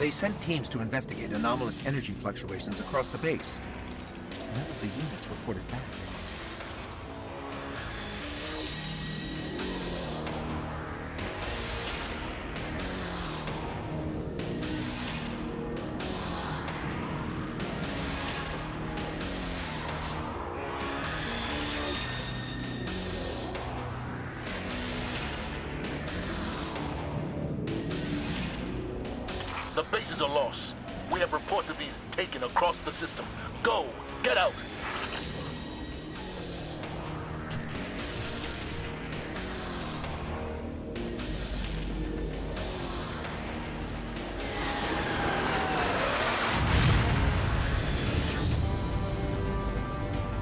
They sent teams to investigate anomalous energy fluctuations across the base. None of the units reported back. The bases are lost. We have reports of these taken across the system. Go! Get out!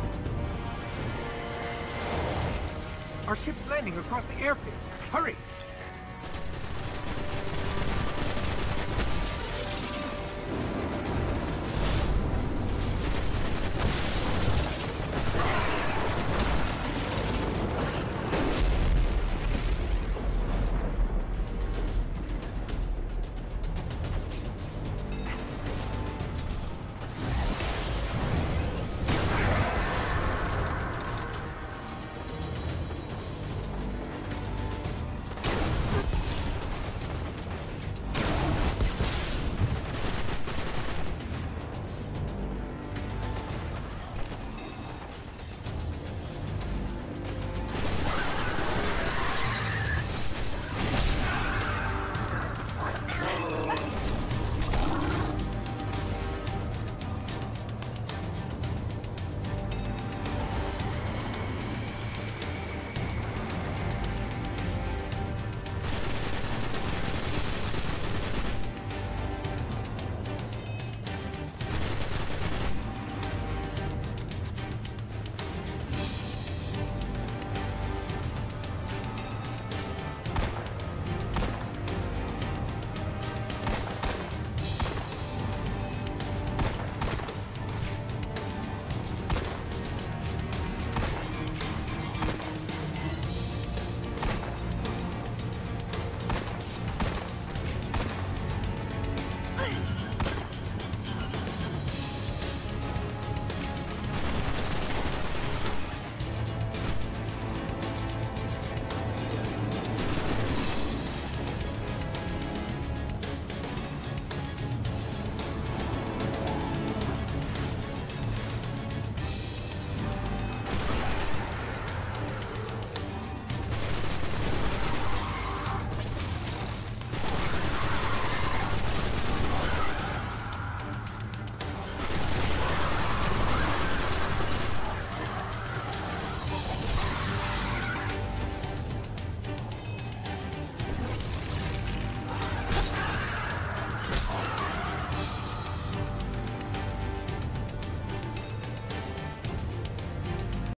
Our ship's landing across the airfield. Hurry!